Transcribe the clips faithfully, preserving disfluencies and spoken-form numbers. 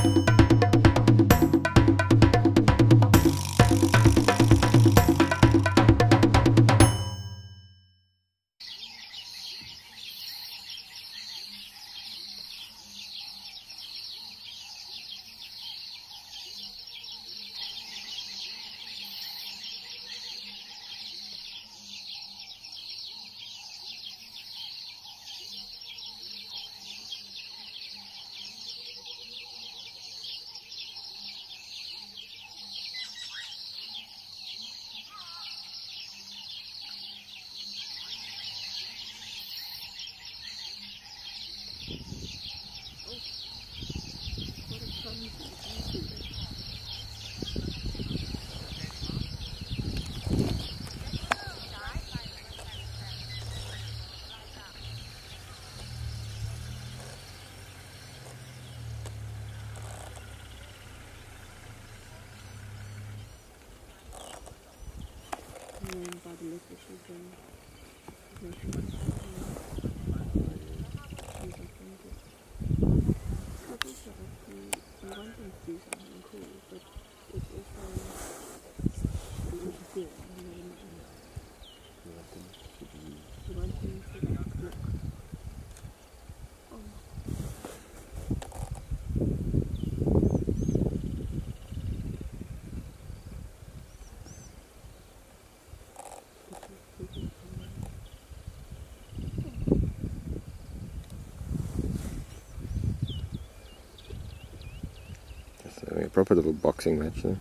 A proper little boxing match there.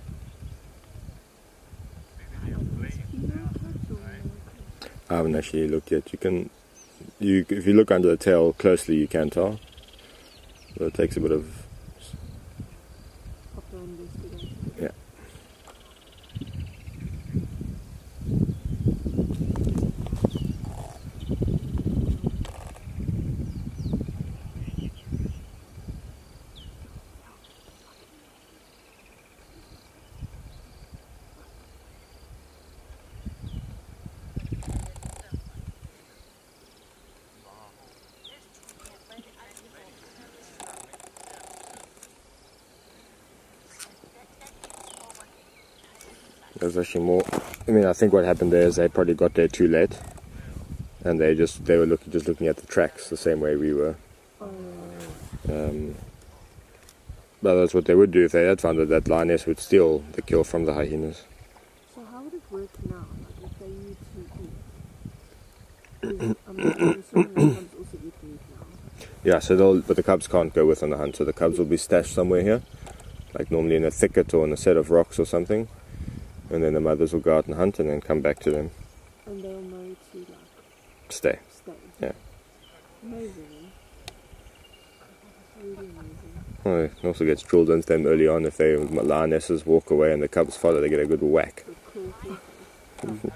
I haven't actually looked yet. You can, you if you look under the tail closely, you can tell. But it takes a bit of. Yeah. There's actually more. I mean, I think what happened there is they probably got there too late, and they just they were looking just looking at the tracks the same way we were. Um, but that's what they would do if they had found that that lioness would steal the kill from the hyenas. So how would it work now? Like if they need to eat, I mean, I'm assuming the cubs also eat meat now. Yeah, so they'll but the cubs can't go with on the hunt, so the cubs will be stashed somewhere here, like normally in a thicket or in a set of rocks or something. And then the mothers will go out and hunt and then come back to them. And they'll know to like stay. Stay. Yeah. Amazing. Really amazing. Well, it also gets drilled into them early on. If they lionesses walk away and the cubs follow, they get a good whack. Mm-hmm.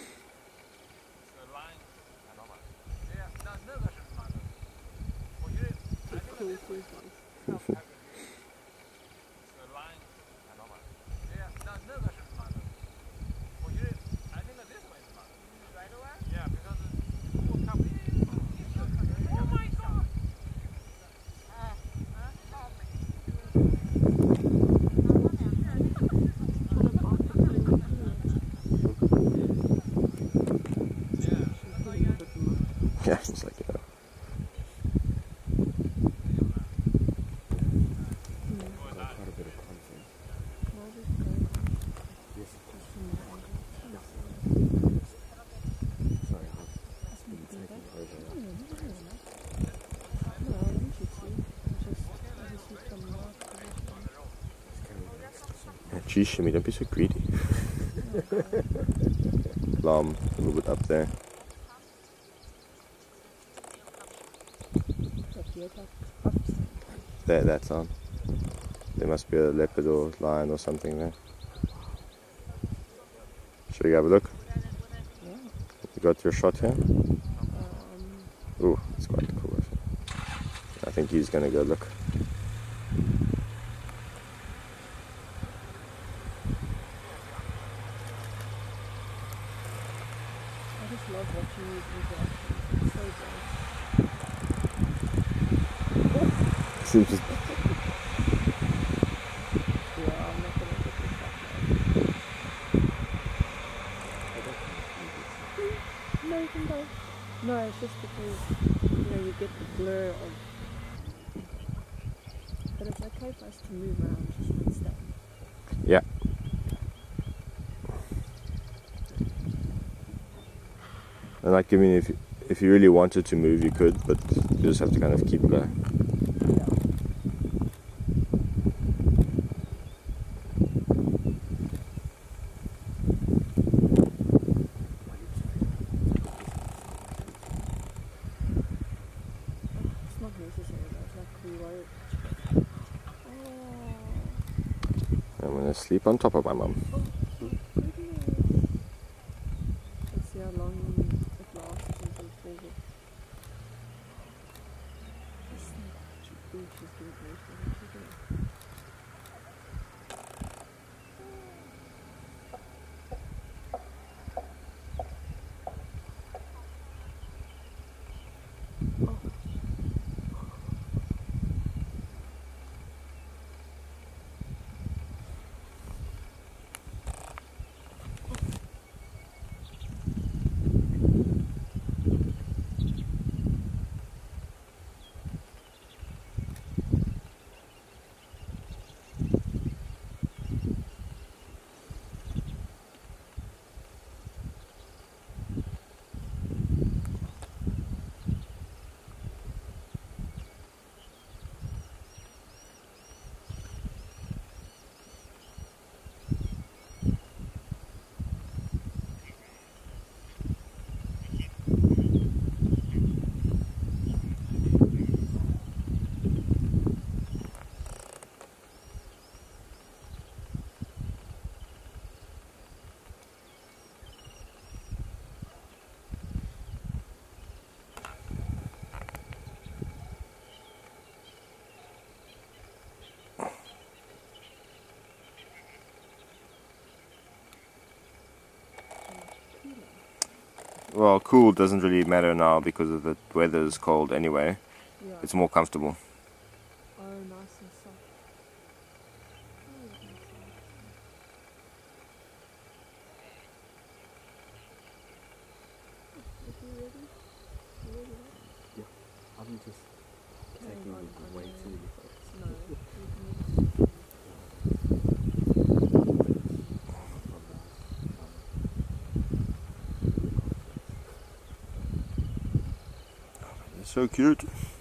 Yeah, it's like, you know. Geez, Shimmy, don't be so greedy. Lamb, a little bit up there. There, that's on. There must be a leopard or lion or something there. Should we have a look? Yeah. You got your shot here? Um, Ooh, it's quite cool. I think he's gonna go look. I just love watching these videos. It's so great. Seems just Yeah, it's just because, you know, you get the blur of... But it's okay for us to move around, just not stay. Yeah. And like, I mean, if if you really wanted to move, you could, but you just have to kind of keep low. It's not necessary though, it's like we were... Oh, I'm gonna sleep on top of my mum. oh goodness. Let's see how long it lasts until it falls off. Ooh, she's getting very funny. She's getting... Well, cool doesn't really matter now because of the weather is cold anyway. Yeah. It's more comfortable. Oh, nice and soft. Oh, nice and soft. Are you ready? You ready? Yeah, I'm just Carrying taking on it on way the- too No, you can- It's so cute.